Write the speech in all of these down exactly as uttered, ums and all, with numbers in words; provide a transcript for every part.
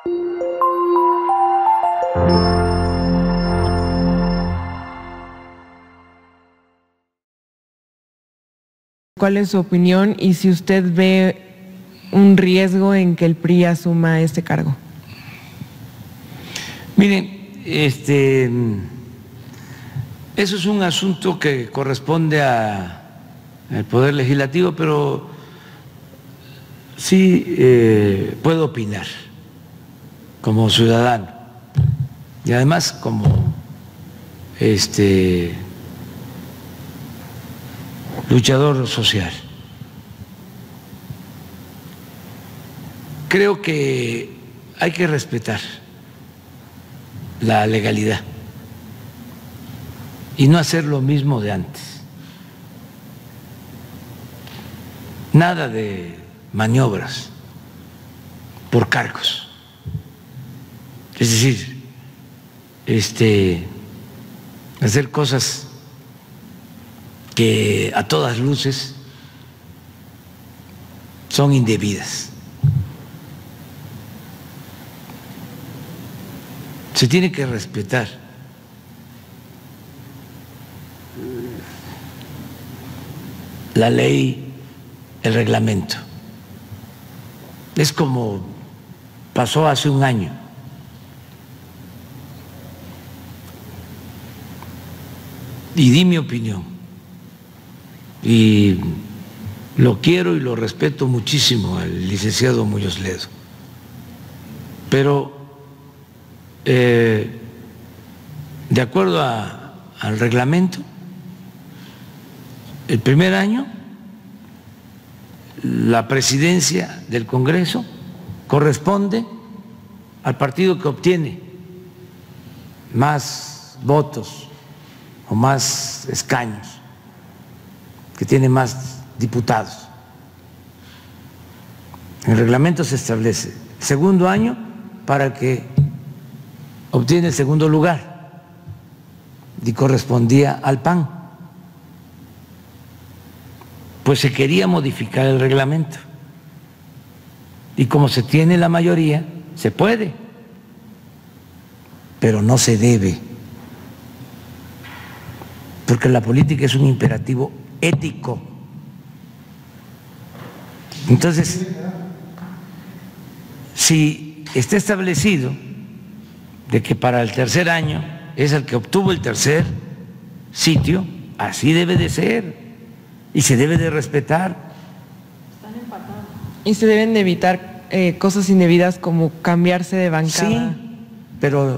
¿Cuál es su opinión y si usted ve un riesgo en que el P R I asuma este cargo? Miren, este, eso es un asunto que corresponde a, al Poder Legislativo, pero sí eh, puedo opinar como ciudadano y además como este luchador social. Creo que hay que respetar la legalidad y no hacer lo mismo de antes. Nada de maniobras por cargos. Es decir, este, hacer cosas que a todas luces son indebidas. Se tiene que respetar la ley, el reglamento. Es como pasó hace un año. Y di mi opinión. Y lo quiero y lo respeto muchísimo al licenciado Muñoz Ledo. Pero eh, de acuerdo a, al reglamento, el primer año la presidencia del Congreso corresponde al partido que obtiene más votos o más escaños, que tiene más diputados. En el reglamento se establece segundo año para el que obtiene el segundo lugar y correspondía al P A N. Pues se quería modificar el reglamento y como se tiene la mayoría, se puede, pero no se debe, porque la política es un imperativo ético. Entonces, si está establecido de que para el tercer año es el que obtuvo el tercer sitio, así debe de ser y se debe de respetar. Están empatados. Y se deben de evitar eh, cosas indebidas como cambiarse de bancada. Sí, pero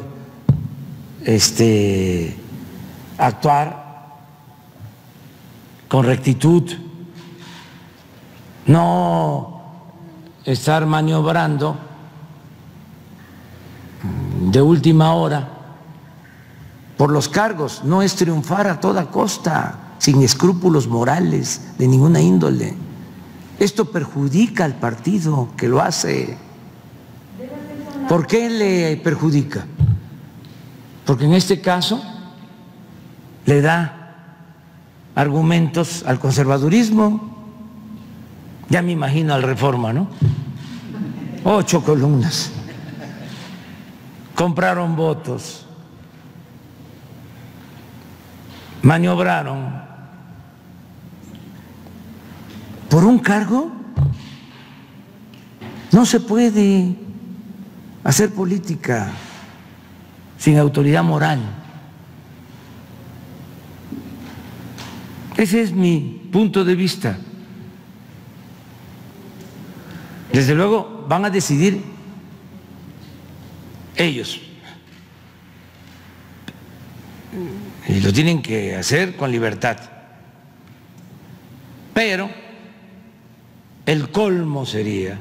este, actuar con rectitud, no estar maniobrando de última hora por los cargos. No es triunfar a toda costa, sin escrúpulos morales de ninguna índole. Esto perjudica al partido que lo hace. ¿Por qué le perjudica? Porque en este caso le da argumentos al conservadurismo. Ya me imagino al Reforma, ¿no? Ocho columnas. Compraron votos, maniobraron por un cargo. No se puede hacer política sin autoridad moral. Ese es mi punto de vista. Desde luego van a decidir ellos y lo tienen que hacer con libertad, pero el colmo sería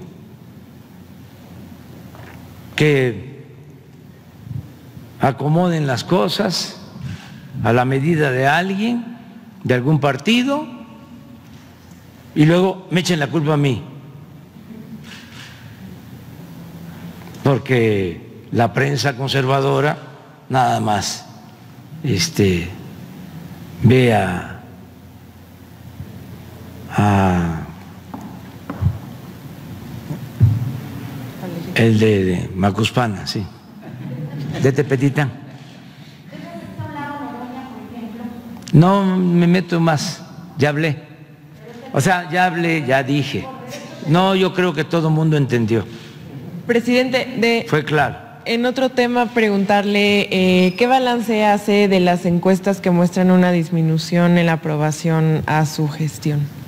que acomoden las cosas a la medida de alguien, de algún partido, y luego me echen la culpa a mí, porque la prensa conservadora nada más este, ve a, a El de, de Macuspana, sí. De Tepetitán. No me meto más, ya hablé. O sea, ya hablé, ya dije. No, yo creo que todo el mundo entendió. Presidente, de, fue claro. En otro tema, preguntarle eh, qué balance hace de las encuestas que muestran una disminución en la aprobación a su gestión.